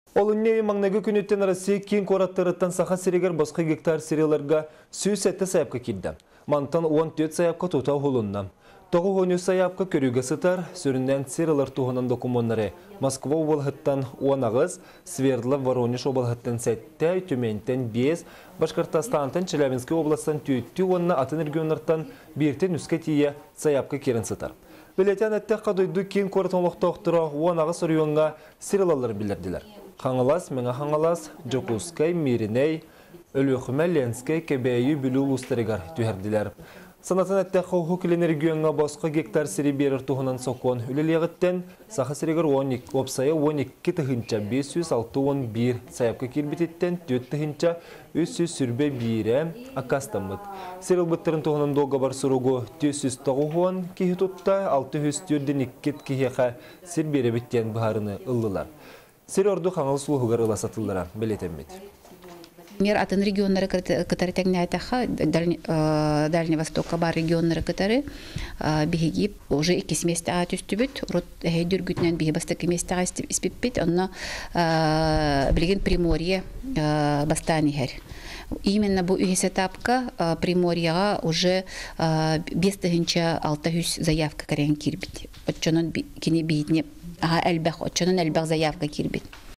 Олыннеи маңнағы күнеттен Россия кейін қораттарыттан сақа серегер басқа гектар серияларға сүйіс әтті сайапқа келді. Мантан 14 сайапқа тута ғолынна. Тоғы ғону сайапқа көрігі сытар, сүрінден сериялар туғынан документары Москва обалғыттан 10 ағыз, Свердлов Воронеж обалғыттан 7, Тюментен 5, Башқұртастантан Челябинский областан 4, онына атын регионлардан бертен үске тие сайапқа керін сытар. Білетен әтті қадойды кейін қорытымлықты оқтыра 10 ағыз районға сериялар білерділер. Хаңалас, меңа хаңалас, Жокускай, Мириней, Өліқімә, Ленскай, Кебейі, Бүлі ұлыстарығар түйерділер. Санатын әтті қауқы кілен регионға басқа гектар сері берір тұғынан соқуын үлілеғіттен сақа серегер опсайы 12 тұхынча 561 саяпқа келбететтен 4 тұхынча 300 сүрбе 1 ақастамыд. Серіл бұттырын тұғынан доға бар сұруғы 400 тұғуын кейі тұтта 602 кейіға сер бере біттен бұхарыны ұлылар. Сер орду қаңыл сұлығығар ұласатылдыра білетеммет. Мер атын регионнары, которые тягнятся, Дальний Восток, бар регионнары, которые бегип уже и кисместя атюстюбит, род дюргютнен бегибастаки местя испипит, он блиген Приморье Бастанигер. Именно бу этапка Приморья уже без тагинча алтахюс заявка карен кирбит. Отчонон кини битне, ага элбах, отчонон элбах заявка кирбит.